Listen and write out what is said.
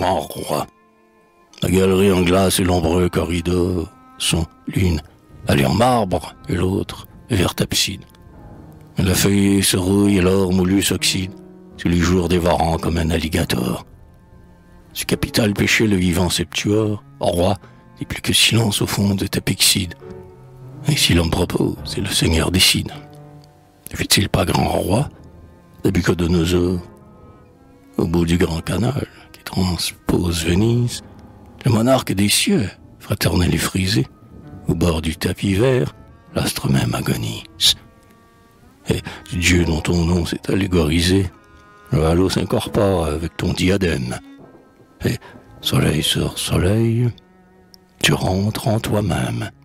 grand roi. La galerie en glace et l'ombreux corridor sont l'une allée en marbre et l'autre vers tapside. La feuille se rouille et l'or moulu s'oxyde, sous les jours dévorant comme un alligator. Ce capital péché le vivant septuor, roi, n'est plus que silence au fond de tapexide. Et si l'homme propose et le Seigneur décide, ne fait-il pas grand roi, Nabucodonosor, au bout du grand canal qui transpose Venise, le monarque des cieux, fraternel et frisé, au bord du tapis vert, l'astre même agonise. Et Dieu dont ton nom s'est allégorisé, le halo s'incorpore avec ton diadème. Et soleil sur soleil, tu rentres en toi-même.